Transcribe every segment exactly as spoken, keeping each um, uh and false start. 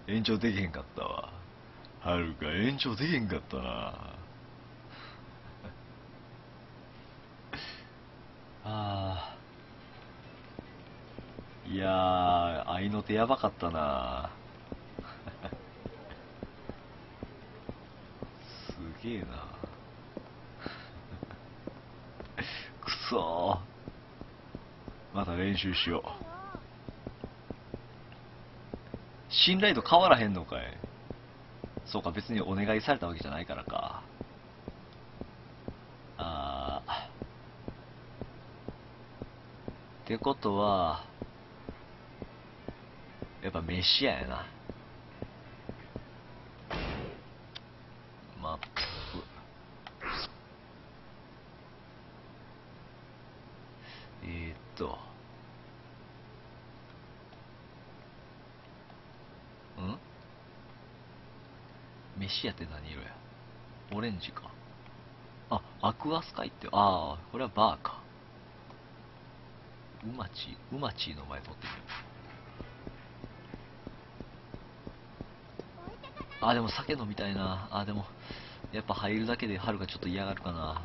延長できへんかったわ。はるか延長できへんかったな。あー、いやー、合いの手やばかったな。すげえな。くそー、また練習しよう。信頼度変わらへんのかい。そうか、別にお願いされたわけじゃないからか。あー、ってことはやっぱメシアやな。マップ。えー、っとんメシアって何色や。オレンジか。あ、アクアスカイって、ああ、これはバーか。ウマチ、ウマチの前取ってみよう。あ、でも酒飲みたいな。あ、でも、やっぱ入るだけで春がちょっと嫌がるかな。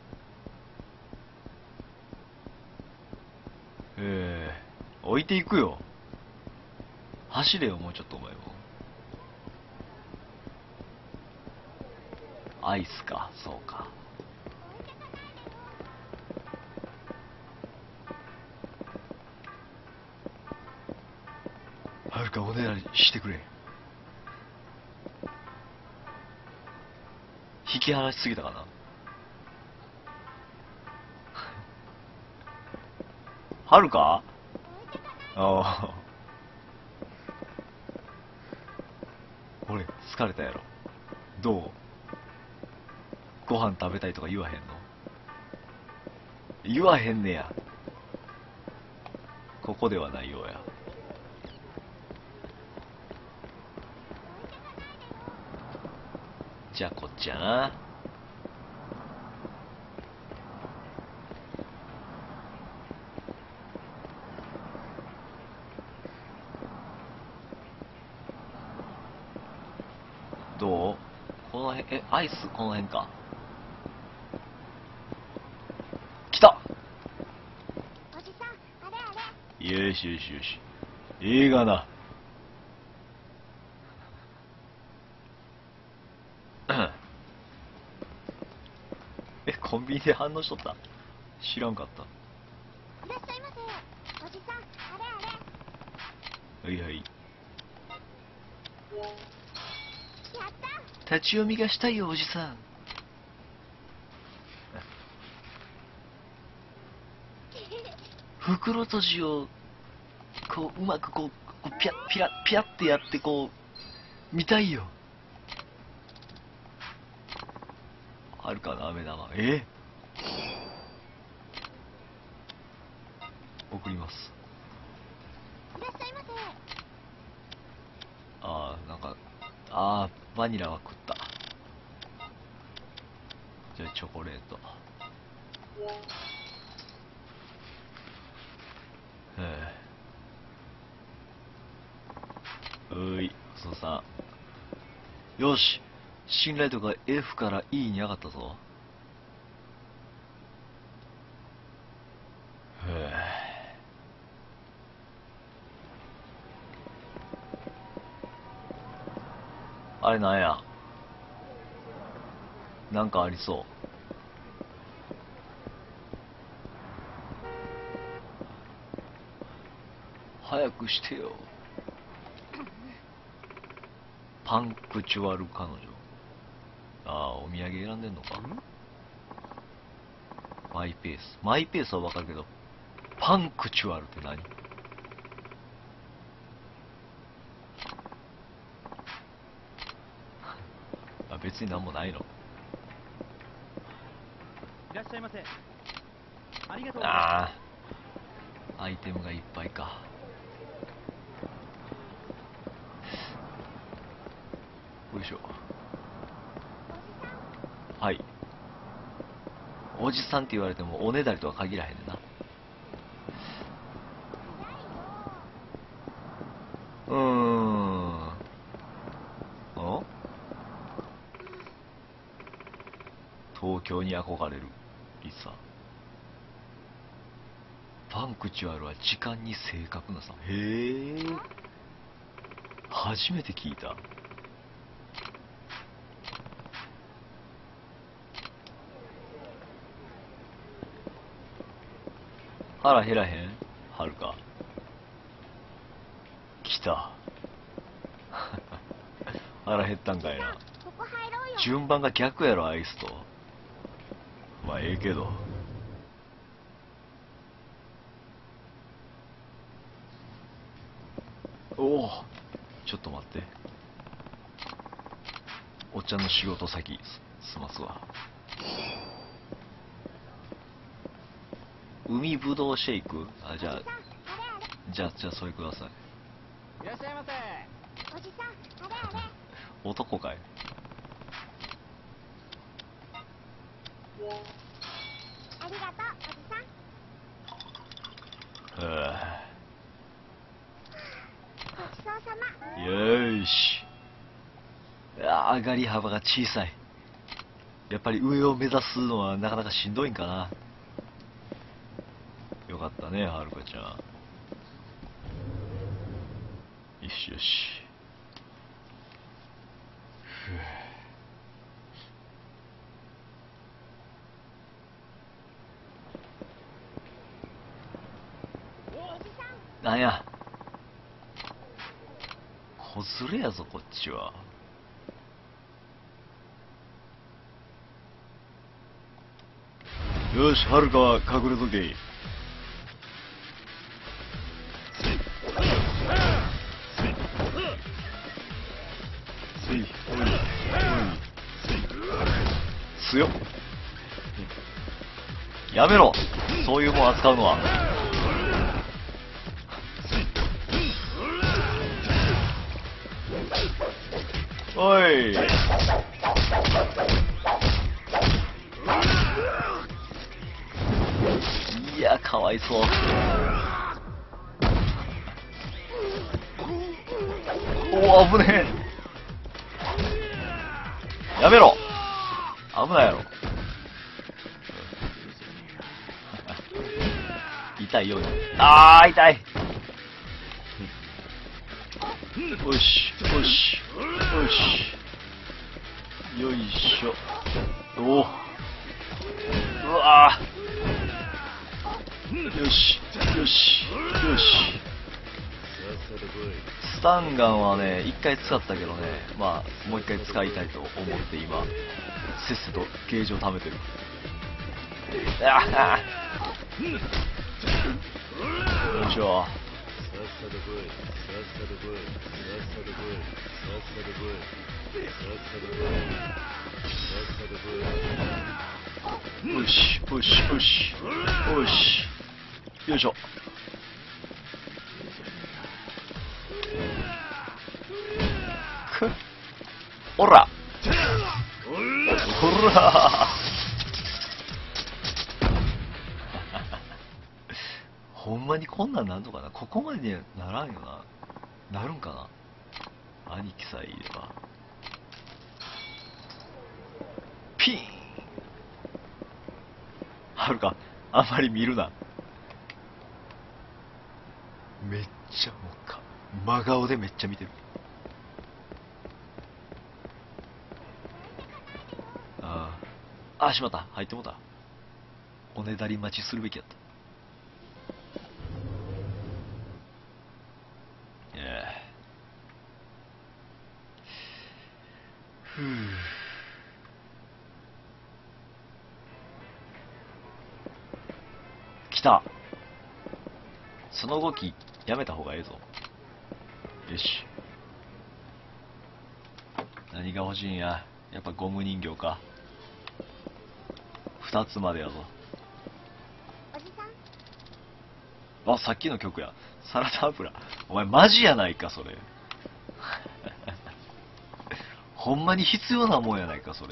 ええー、置いていくよ。走れよ、もうちょっとお前も。アイスか、そうか。はるかおねだりしてくれ。引き離しすぎたかな。はるか、ああ。俺、疲れたやろ。どう、ご飯食べたいとか言わへんの。言わへんねや。ここではないようや。じゃあこっちやな。どう、この辺、え、アイスこの辺か。来た。よしよしよし。いいがな。え、コンビニで反応しとった。知らんかった。はいはい。立ち読みがしたいよ、おじさん。袋閉じをこううまくこう、こうピャッピラッピャッってやってこう見たいよ。あるかな、飴玉。え、送ります。ああ、なんか、ああ、バニラは食った。じゃあチョコレート。へえ。うい、そうさん。よし、信頼度が F から E に上がったぞ。へえ。あれなんや。なんかありそう。早くしてよ。パンクチュアル彼女。ああ、お土産選んでんのか。マイペース。マイペースはわかるけど、パンクチュアルって何。あ、別になんもないの。 いらっしゃいませ。ありがとうございます。 ああ、アイテムがいっぱいか。よいしょ。はい。おじさんって言われてもおねだりとは限らへんねんな。うーん。 京に憧れるリサ。パンクチュアルは時間に正確なさ。へえ、初めて聞いた。腹減らへんはるか。来た。腹減ったんかいな。 ここ入ろうよ。 順番が逆やろ、アイスと。まあええけど。おお、ちょっと待って。おっちゃんの仕事先す済ますわ。海ぶどうシェイク、あ、じゃあおじさん、あれあれ。 じゃあじゃあそれください。 いらっしゃいませ。 おじさん、あれあれ。 男かい。 ありがとう、おじさん。 はごちそうさま。 あ、よーし。あー、上がり幅が小さい。やっぱり上を目指すのはなかなかしんどいんかな。よかったね、はるかちゃん。よしよし。ふう。 おじさん。 なんや、子連れやぞこっちは。よし、はるかは隠れとけ。せい、おい、おい、強っ。やめろ、そういうもん扱うのは。おい。いや、かわいそう。おお、危ねえ。やめろ。危ないやろ。痛いよ。あー、痛い。よし、よし、よし。よいしょ。おお。うわー。よし、よし、よし。スタンガンはね、一回使ったけどね、まあ、もう一回使いたいと思って今、せっせとゲージを貯めてる。ああ。よいしょ。よし、よし、よし、よし。よいしょ。くっ。おら。ほら。ほんまにこんなんなんのかな。ここまでにはならんよな。なるんかな。兄貴さえいれば。ピーン。はるか、あんまり見るな。めっちゃもうか真顔でめっちゃ見てる。ああ、あ、しまった、入ってもうた。おねだり待ちするべきやった。いや、ふう。来た。その動きやめた方がええぞ。よし。何が欲しいんや。やっぱゴム人形か。二つまでやぞ。 おじさん。 あ、さっきの曲や。サラダ油。お前マジやないかそれ。ほんまに必要なもんやないかそれ。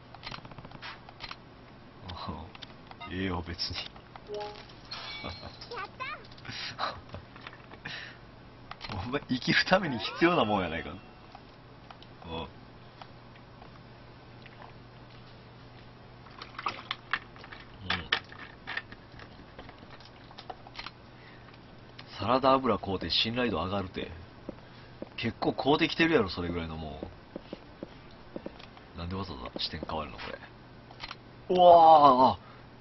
ええよ別に。 やった。 お前生きるために必要なもんやないか。うん。 サラダ油買うて信頼度上がるて。結構買うてきてるやろ、それぐらいのもう。なんでわざわざ視点変わるのこれ。うわ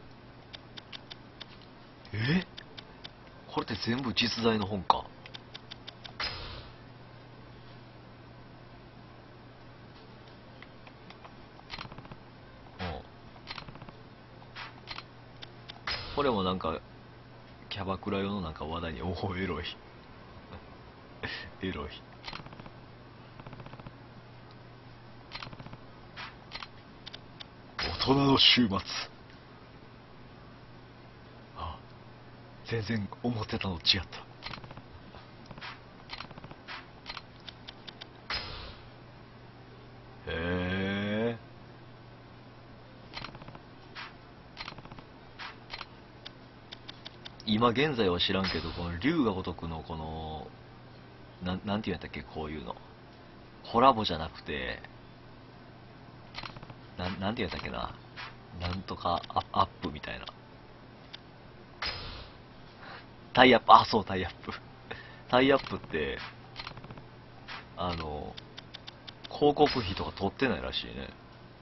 ー、え、これって全部実在の本か。うん。これもなんかキャバクラ用のなんか話題に、おおエロいエロい。大人の週末。あ、全然思ってたの違った。へえ。今現在は知らんけど、この龍が如くのこのなん、なんていうんやったっけ、こういうのコラボじゃなくて、なん、なんていうんやったっけな、なんとかアアップみたいな、タイアップ、あ、そう、タイアップタイアップって、あの広告費とか取ってないらしいね。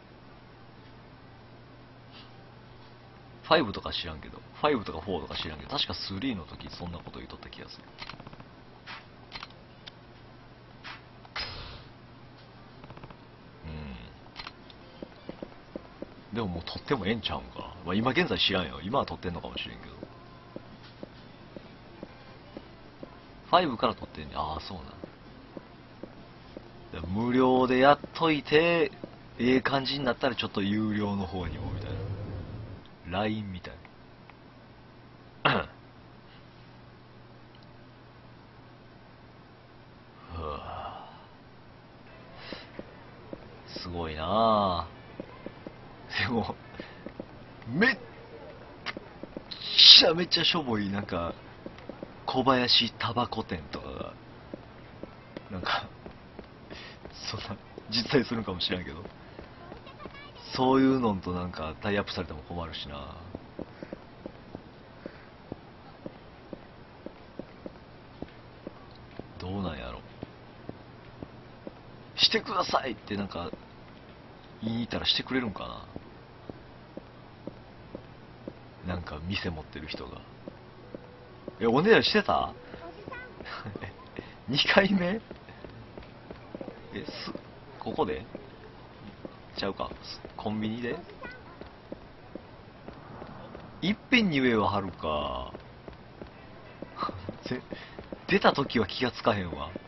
ファイブとか知らんけど、ファイブとかフォーとか知らんけど、確かスリーの時そんなこと言っとった気がする。うん。でももう取ってもええんちゃうんか。まあ、今現在知らんよ。今は取ってんのかもしれんけど。ファイブから取ってんね。ああ、そうなん。無料でやっといて、ええ感じになったらちょっと有料の方にもみたいな。ライン みたいな。はあ、すごいなぁ。でも、めっちゃめちゃしょぼい、なんか、小林タバコ店とかが、なんか、そんな、実在するんかもしれんけど、そういうのとなんかタイアップされても困るしな。どうなんやろ。してくださいってなんか、言いに行ったらしてくれるんかな。なんか店持ってる人が。え、おねだりしてたおじさん。 にかいめえ、す、ここでちゃうか。すコンビニでいっぺんに上ははるか。ぜ出た時は気がつかへんわ。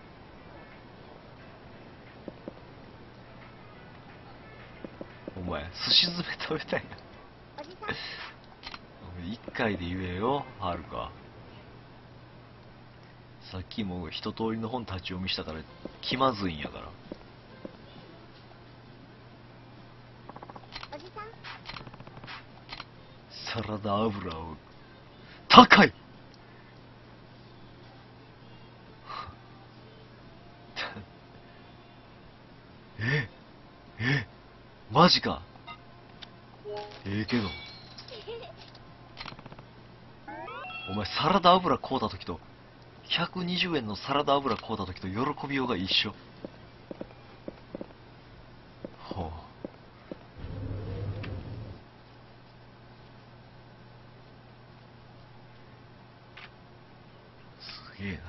お前、寿司詰め食べたいな。 おじさん。 いっかいで言えよ、はるか。さっきも一通りの本立ち読みしたから気まずいんやから。 おじさん。 サラダ油を高いええマジか。ええけどお前サラダ油買うた時とひゃくにじゅうえんのサラダ油買うた時と喜びようが一緒。ほう、すげえな。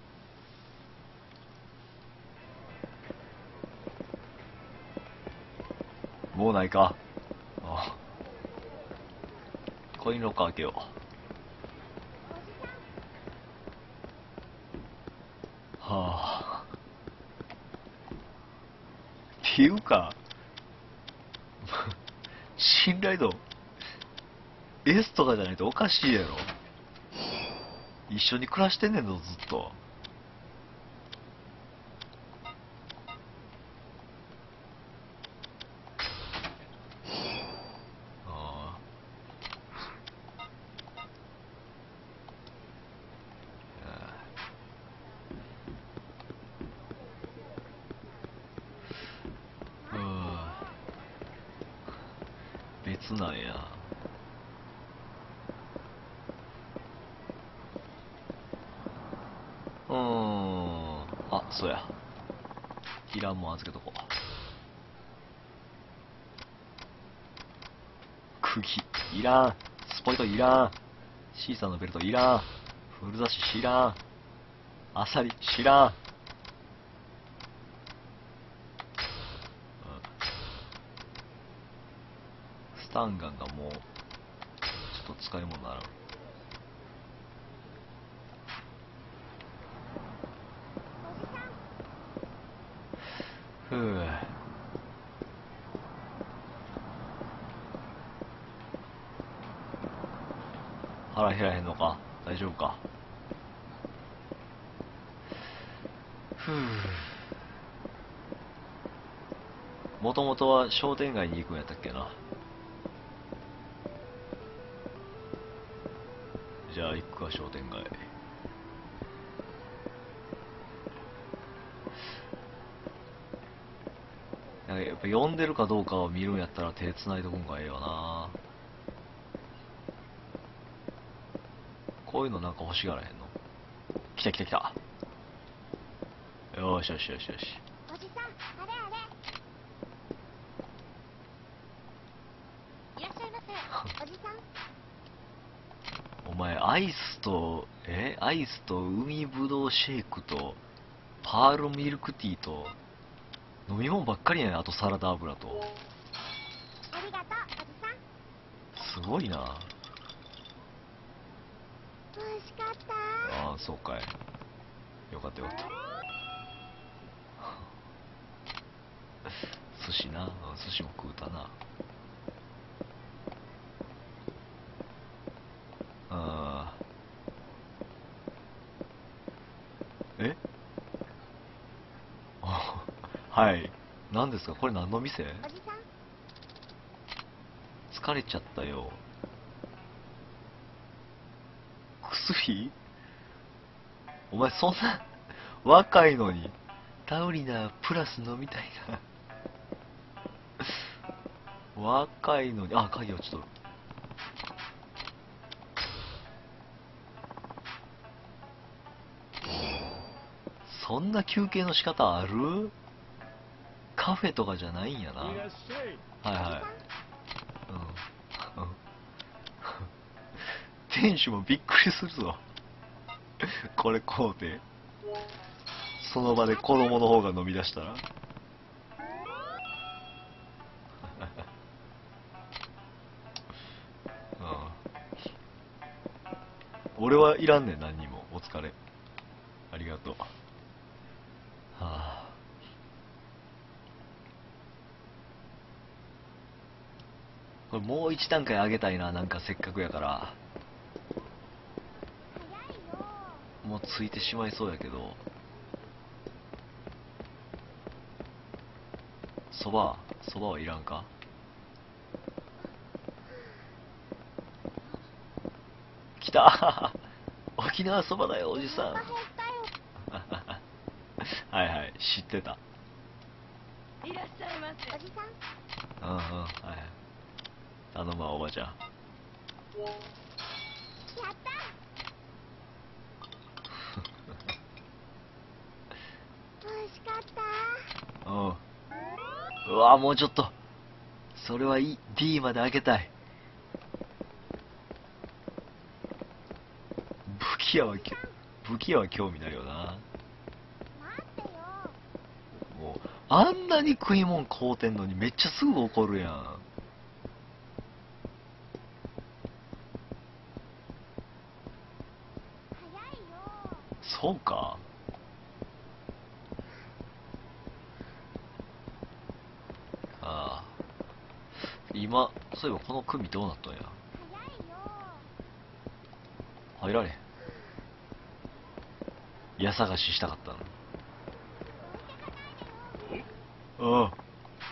もうないか。ああ、コインロッカー開けよう。はあ。っていうか、信頼度 S とかじゃないとおかしいやろ。一緒に暮らしてんねんぞ、ずっと。ああ、うん、別なんや。 そうや、いらんもん預けとこう。釘いらん、スポイトいらん、シーサーのベルトいらん、フルザシ知らん、アサリ知らん、うん、スタンガンがもうちょっと使い物にならん。ふう、腹減らへんのか、大丈夫か。ふう、もともとは商店街に行くんやったっけな。じゃあ行くか、商店街。なんかやっぱ読んでるかどうかを見るんやったら手繋いどくんがええよな。こういうのなんか欲しがらへんの。来た来た来た。よしよしよしよし。 おじさん、あれあれ。いらっしゃいませ。おじさん。 お前アイスとえアイスと海ぶどうシェイクとパールミルクティーと飲み物ばっかりやね。あとサラダ油と。 ありがとう、おじさん。 すごいな。 美味しかった。 ああ、そうかい。よかったよかった。寿司な、うん、寿司も食うたな。あーえはい、何ですかこれ、何の店？ おじさん。 疲れちゃったよ。薬？お前そんな若いのにタウリナプラス飲みたいな。若いのに、あ、鍵落ちとる。そんな休憩の仕方ある？カフェとかじゃないんやな。はいはい。うん。うん。店主もびっくりするぞ。これ買うて。その場で子供の方が飲み出したら。うん。俺はいらんねん、何にも。お疲れ。ありがとう。はあ。これもう一段階上げたいな、なんかせっかくやから。 早いよ。 もうついてしまいそうやけど。そばそばはいらんか。来た。沖縄そばだよ、おじさん。 お腹減ったよ。 はいはい、知ってた。 いらっしゃいませ。おじさん。 うんうん、はい。頼むわ、おばちゃん。 やった美味しかった。 うん。うわ、もうちょっと。それはいい。D まで上げたい。武器屋はき武器屋は興味ないよな。 待ってよ。 もうあんなに食い物買うてんのにめっちゃすぐ怒るやん。 早いよ。 そうか。ああ、今そういえばこの組どうなったんや。 早いよ。 入られへん。矢探ししたかったの。ああ、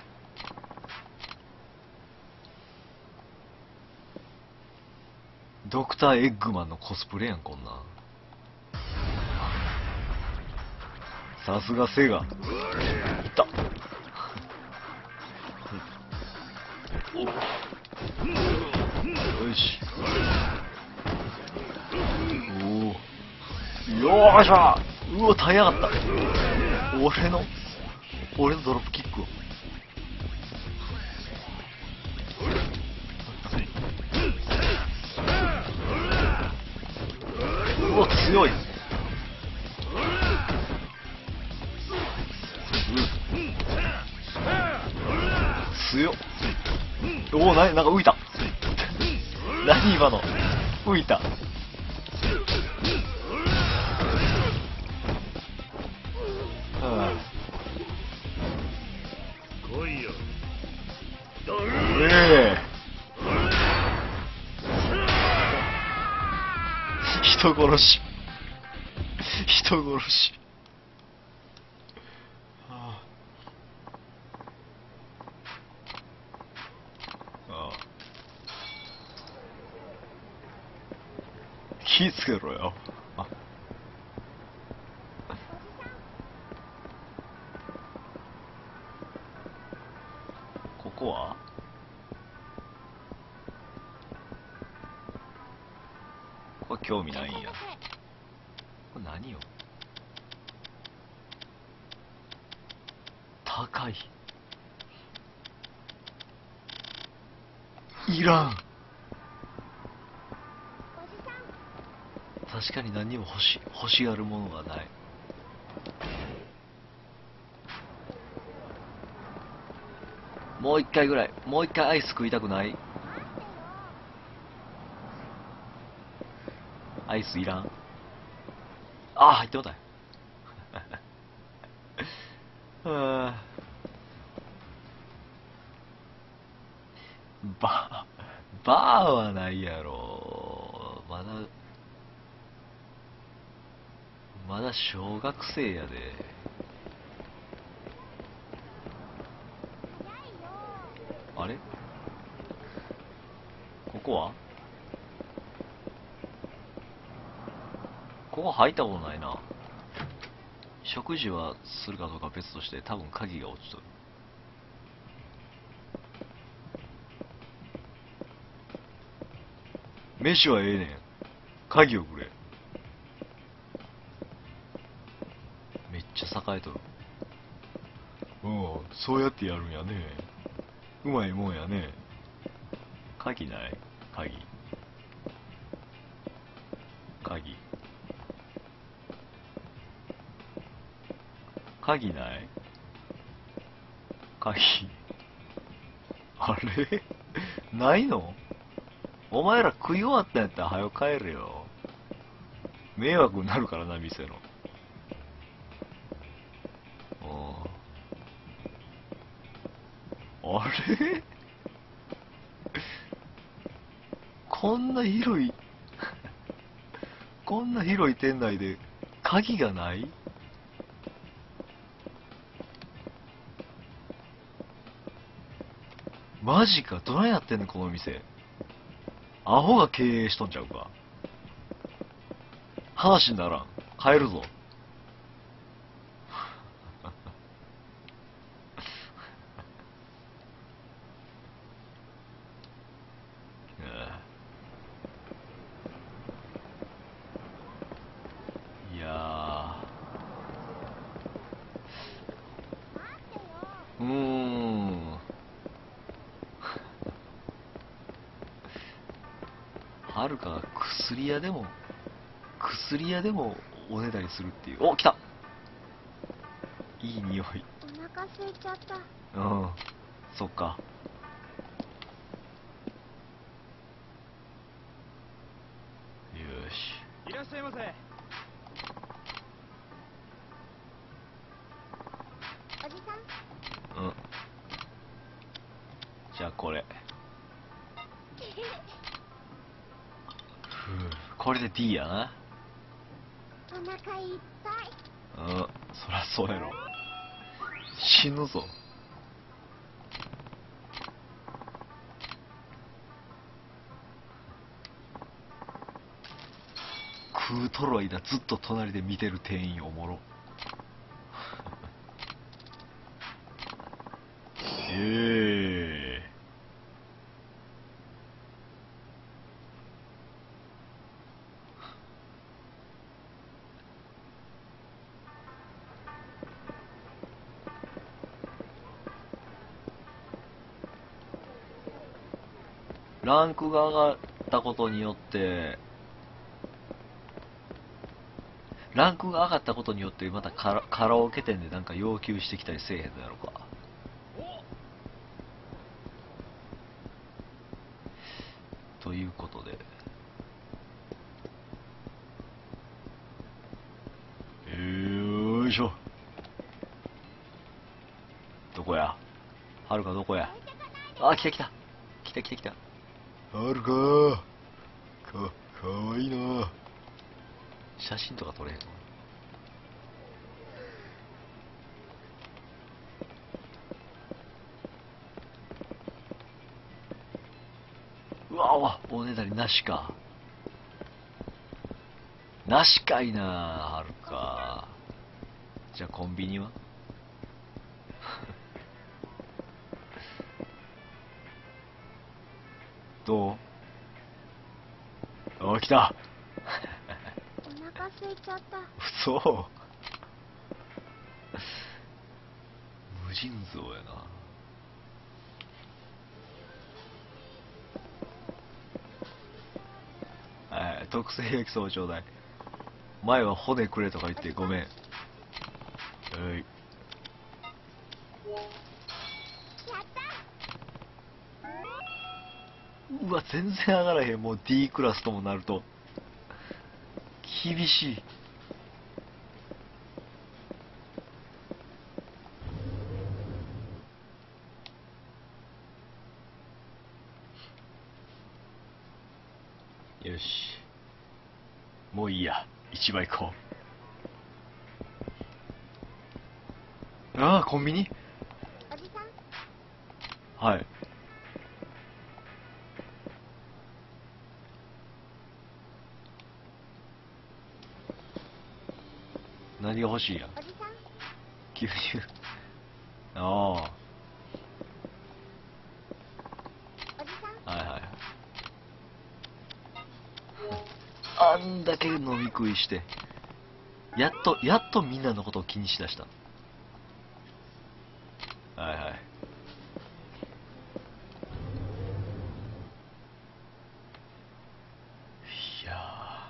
ドクターエッグマンのコスプレやん、こんなん。さすがセガ。いった。よし。おお。よーしゃ。うわ、耐えやがった。 俺の俺のドロップキックをうわ強い。強っ。おお、な、なんか浮いた。何今の。浮いた。 来いよ。 ええ人殺し。人殺し。はあ、ああ、気ぃつけろよ。あ、ここはこれ興味ないんや。これ何よ。高い。いらん。 おじさん。 確かに何にも欲し欲しがるものがない。もう一回ぐらい、もう一回アイス食いたくない？アイスいらん。ああ、入ってもたい。はあ、バー、バーはないやろ。まだ、まだ小学生やで。あれ？ここは？ここ入ったことないな。食事はするかどうかは別として、多分鍵が落ちとる。飯はええねん。鍵をくれ。めっちゃ栄えとる。うん、そうやってやるんやね。うまいもんやね。鍵ない？鍵。鍵。鍵ない？鍵。あれないの？お前ら食い終わったんやったら早く帰れよ。迷惑になるからな、店の。あれこんな広いこんな広い店内で鍵がない？マジか、どないなってんのこの店。アホが経営しとんちゃうか。話にならん。帰るぞ。いやー、うーん。はるかが薬屋でも薬屋でもおねだりするっていう。お、来た。いい匂い。 お腹空いちゃった。 うん、そっか。よし。 いらっしゃいませ。 おじさん。 うん。じゃあこれ。ふう、これで D やな。 お腹いっぱい。 うん、そらそうやろ。死ぬぞ。食うとる間ずっと隣で見てる店員おもろ。ええランクが上がったことによって、ランクが上がったことによって、またカラ、カラオケ店でなんか要求してきたりせえへんのやろか。ということで。よいしょ。どこや？はるかどこや？あ、来た来た。来た来た来た。はるかか、かわいいな。写真とか撮れへんの？うわわ、おねだりなしか。なしかいな、はるか。じゃあコンビニは？どう？あ、来た。 お腹空いちゃった。 嘘。無尽蔵やな。はい、特製焼きそばちょうだい。前は骨くれとか言ってごめん。はい。うわ、全然上がらへん。もう D クラスともなると厳しい。よし、もういいや。市場行こう。ああ、コンビニ。 おじさん、 はい。何が欲しいやん？ おじさん、 牛乳。あおじさん、 あ、はいはい。あんだけ飲み食いして、やっと、やっとみんなのことを気にしだした。はいはい。いや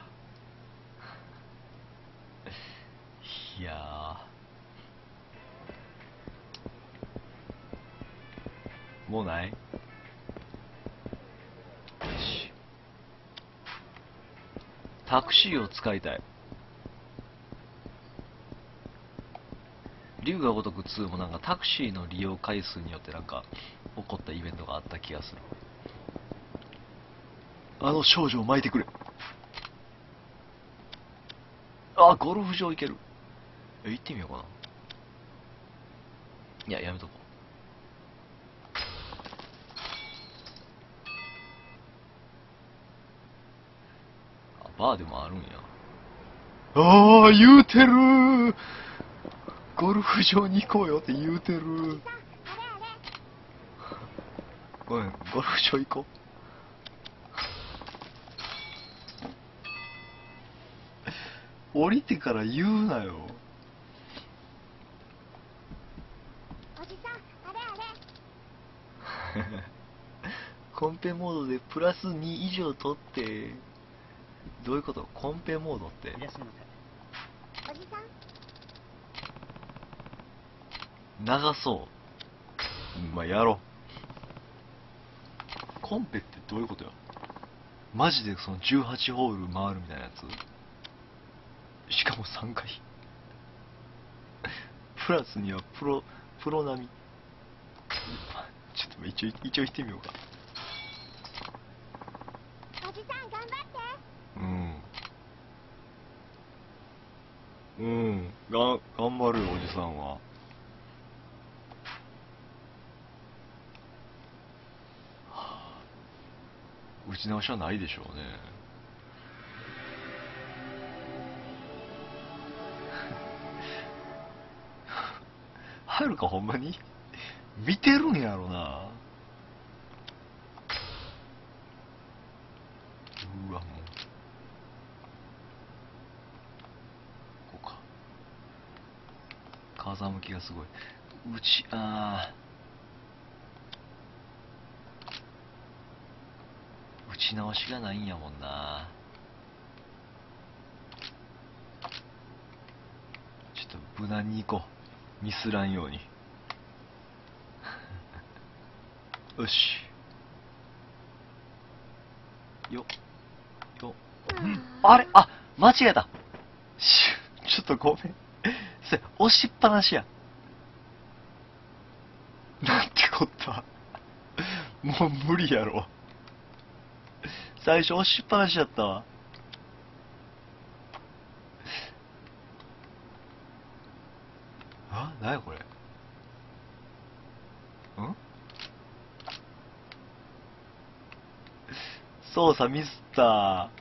ー、いやー、もうない？よし。タクシーを使いたい。龍が如くツーもなんかタクシーの利用回数によってなんか起こったイベントがあった気がする。あの少女を巻いてくれ。あ、ゴルフ場行ける。え、行ってみようかな。いや、やめとこう。あ、バーでもあるんや。ああ、言うてる。ゴルフ場に行こうよって言うてる。 あれあれ。 ごめん、ゴルフ場行こう。降りてから言うなよ。 おじさん、あれあれ。 コンペモードでプラスに以上取って。どういうこと？コンペモードって。 いらっしゃいませ。 おじさん、 長そう。まあ、やろう。コンペってどういうことや？マジでそのじゅうはちホール回るみたいなやつ？しかもさんかい。プラスにはプロ、プロ並み。ちょっと一応、一応行ってみようか。 おじさん頑張って。 うん。うん。が、頑張るよ、おじさんは。打ち直しはないでしょうね。はるかほんまに見てるんやろな。うわ、もうこうか。風向きがすごい。うち、あち直しがないんやもんな。ちょっと無難に行こう。ミスらんように。よし。よよ、あれ、あ、間違えた。しちょっとごめん。それ押しっぱなしや。なんてこった。もう無理やろ。最初押しっぱなしやったわ。あ、なやこれ。ん、操作ミスった。